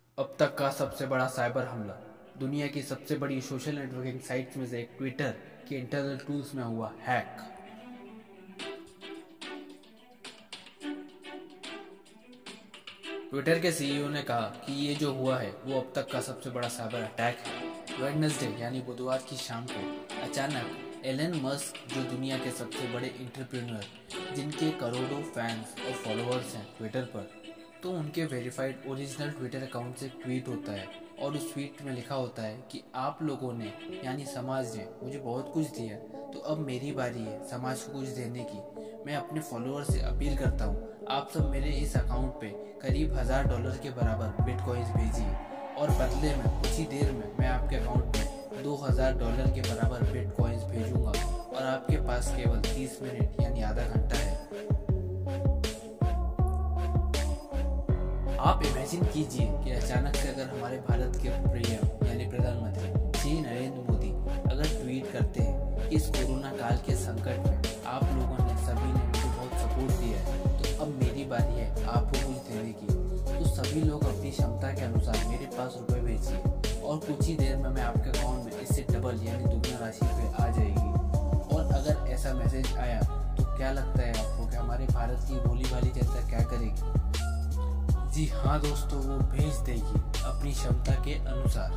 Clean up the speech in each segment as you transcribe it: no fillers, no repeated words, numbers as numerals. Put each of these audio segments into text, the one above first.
अब तक का सबसे बड़ा साइबर हमला दुनिया की सबसे बड़ी सोशल नेटवर्किंग साइट्स में से एक ट्विटर के इंटरनल टूल्स में हुआ हैक। ट्विटर के सीईओ ने कहा कि ये जो हुआ है वो अब तक का सबसे बड़ा साइबर अटैक है। वेडनेसडे यानी बुधवार की शाम को अचानक एलन मस्क, जो दुनिया के सबसे बड़े एंटरप्रेन्योर जिनके करोड़ों फैंस और फॉलोअर्स हैं ट्विटर पर, तो उनके वेरीफाइड ओरिजिनल ट्विटर अकाउंट से ट्वीट होता है और उस ट्वीट में लिखा होता है कि आप लोगों ने यानी समाज ने मुझे बहुत कुछ दिया, तो अब मेरी बारी है समाज को कुछ देने की। मैं अपने फॉलोअर से अपील करता हूँ, आप सब मेरे इस अकाउंट पे करीब $1000 के बराबर बिटकॉइंस भेजिए और बदले में कुछ ही देर में मैं आपके अकाउंट में $2000 के बराबर बिटकॉइंस भेजूंगा और आपके पास केवल 30 मिनट यानी आधा घंटा है। आप इमेजिन कीजिए कि अचानक से अगर हमारे भारत के पीएम यानी प्रधानमंत्री श्री नरेंद्र मोदी अगर ट्वीट करते हैं कि इस कोरोना काल के संकट में आप लोगों ने सभी ने मुझे बहुत सपोर्ट दिया है, तो अब मेरी बारी है आपको कुछ देने की, तो सभी लोग अपनी क्षमता के अनुसार मेरे पास रुपए भेजिए और कुछ ही देर में मैं आपके अकाउंट में इससे डबल यानी दुगना राशि पे आ जाएगी। और अगर ऐसा मैसेज आया तो क्या लगता है आपको कि हमारे भारत की भोली भाली जनता क्या करेगी? जी हाँ दोस्तों, वो भेज देगी अपनी क्षमता के अनुसार।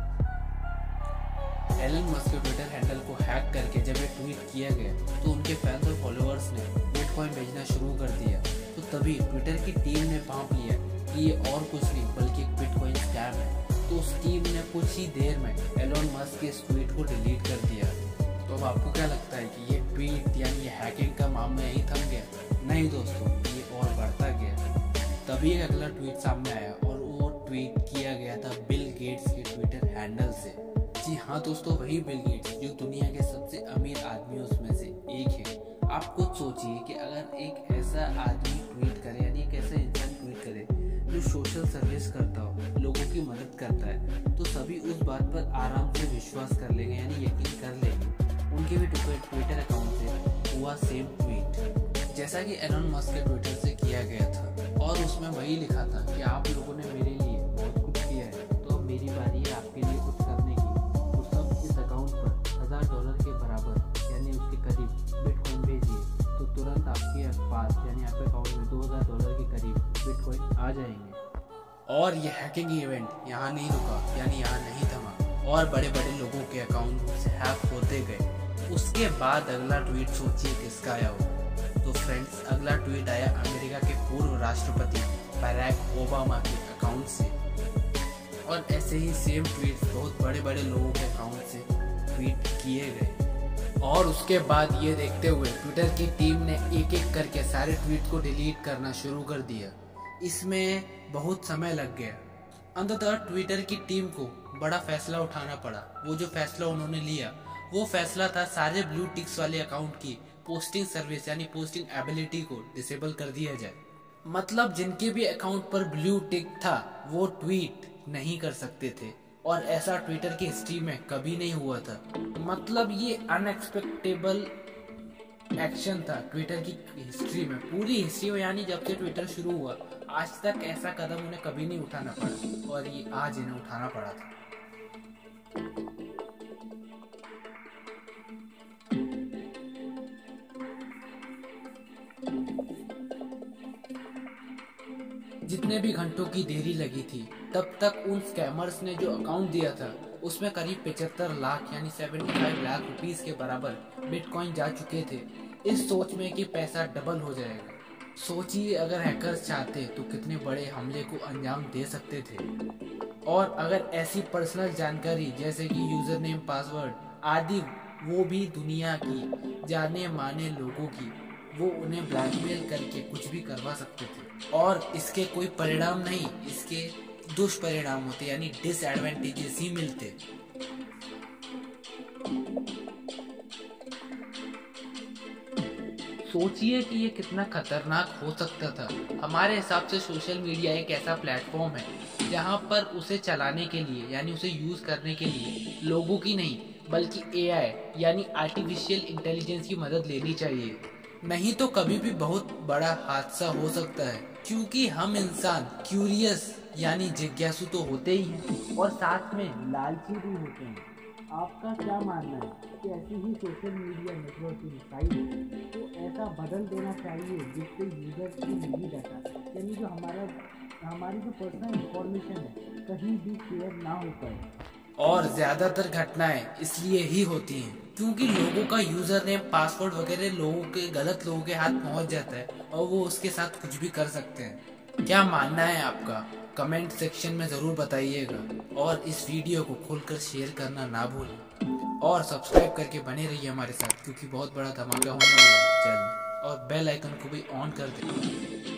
एलन मस्क के ट्विटर हैंडल को हैक करके जब ये ट्वीट किया गया तो उनके फैंस और फॉलोअर्स ने बिटकॉइन भेजना शुरू कर दिया। तो तभी ट्विटर की टीम ने भांप लिया कि ये और कुछ नहीं बल्कि एक बिटकॉइन स्कैम है। तो उस टीम ने कुछ ही देर में एलन मस्क के इस ट्वीट को डिलीट कर दिया। तो अब आपको क्या लगता है कि ये ट्वीट यानी ये हैकिंग का मामला यहीं थम गया? नहीं दोस्तों, ये और बढ़ता गया। तभी एक अगला ट्वीट सामने आया और वो ट्वीट किया गया था बिल गेट्स के ट्विटर हैंडल से। जी हाँ दोस्तों, वही बिल गेट्स जो दुनिया के सबसे अमीर आदमियों में से एक है। आप खुद सोचिए कि अगर एक ऐसा आदमी ट्वीट करे यानी एक ऐसा इंसान ट्वीट करे जो सोशल सर्विस करता हो, लोगों की मदद करता है, तो सभी उस बात पर आराम से विश्वास कर लेंगे यानी यकीन कर लेंगे। उनके भी ट्विटर अकाउंट से हुआ सेम ट्वीट जैसा कि एलन मस्क के ट्विटर से किया गया था और उसमें वही लिखा था कि आप लोगों ने मेरे लिए बहुत कुछ किया है, तो अब मेरी बारी है आपके लिए कुछ करने की। तो सब इस अकाउंट पर $1000 के बराबर यानी उसके करीब बिटकॉइन भेजिए, तो तुरंत आपके पास यानी आपके अकाउंट में $2000 के करीब बिटकॉइन आ जाएंगे। और ये हैकिंग इवेंट यहाँ नहीं रुका यानी यहाँ नहीं थमा और बड़े बड़े लोगों के अकाउंट से हैक होते गए। उसके बाद अगला ट्वीट सोचिए किसका आया हो? तो फ्रेंड्स, अगला ट्वीट आया अमेरिका के पूर्व राष्ट्रपति बराक ओबामा के अकाउंट से और ऐसे ही सेम ट्वीट बहुत बड़े बड़े लोगों के अकाउंट से ट्वीट किए गए। और उसके बाद ये देखते हुए ट्विटर की टीम ने एक एक करके सारे ट्वीट को डिलीट करना शुरू कर दिया। इसमें बहुत समय लग गया। अंततः ट्विटर की टीम को बड़ा फैसला उठाना पड़ा। वो जो फैसला उन्होंने लिया वो फैसला था सारे ब्लू टिक्स वाले अकाउंट की पोस्टिंग सर्विस यानी पोस्टिंग एबिलिटी को डिसेबल कर दिया जाए। मतलब जिनके भी अकाउंट पर ब्लू टिक था वो ट्वीट नहीं कर सकते थे और ऐसा ट्विटर की हिस्ट्री में कभी नहीं हुआ था। मतलब ये अनएक्सपेक्टेबल एक्शन था ट्विटर की हिस्ट्री में, पूरी हिस्ट्री में, यानी जब से ट्विटर शुरू हुआ आज तक ऐसा कदम उन्हें कभी नहीं उठाना पड़ा और ये आज इन्हें उठाना पड़ा था। जितने भी घंटों की देरी लगी थी तब तक उन स्कैमर्स ने जो अकाउंट दिया था उसमें करीब 75 लाख यानी 75 लाख रुपीस के बराबर बिटकॉइन जा चुके थे, इस सोच में कि पैसा डबल हो जाएगा। सोचिए अगर हैकर्स चाहते तो कितने बड़े हमले को अंजाम दे सकते थे। और अगर ऐसी पर्सनल जानकारी जैसे कि यूजर नेम, पासवर्ड आदि वो भी दुनिया की जाने माने लोगों की, वो उन्हें ब्लैकमेल करके कुछ भी करवा सकते थे और इसके कोई परिणाम नहीं, इसके दुष्परिणाम होते यानी डिसएडवांटेजेस ही मिलते। सोचिए कि ये कितना खतरनाक हो सकता था। हमारे हिसाब से सोशल मीडिया एक ऐसा प्लेटफॉर्म है जहां पर उसे चलाने के लिए यानी उसे यूज करने के लिए लोगों की नहीं बल्कि एआई यानी आर्टिफिशियल इंटेलिजेंस की मदद लेनी चाहिए, नहीं तो कभी भी बहुत बड़ा हादसा हो सकता है। क्योंकि हम इंसान क्यूरियस यानी जिज्ञासु तो होते ही हैं और साथ में लालची भी होते हैं। आपका क्या मानना है कि ऐसी ही सोशल मीडिया नेटवर्किंग साइट को ऐसा बदल देना चाहिए जिससे यूजर की निजी डाटा, यानी जो हमारी जो पर्सनल इंफॉर्मेशन है, कहीं भी शेयर ना हो पाए। और ज़्यादातर घटनाएं इसलिए ही होती हैं क्योंकि लोगों का यूज़र नेम, पासवर्ड वगैरह गलत लोगों के हाथ पहुंच जाता है और वो उसके साथ कुछ भी कर सकते हैं। क्या मानना है आपका? कमेंट सेक्शन में ज़रूर बताइएगा और इस वीडियो को खोलकर शेयर करना ना भूलें और सब्सक्राइब करके बने रहिए हमारे साथ क्योंकि बहुत बड़ा धमाका होने वाला है जल्द, और बेल आइकन को भी ऑन कर दें।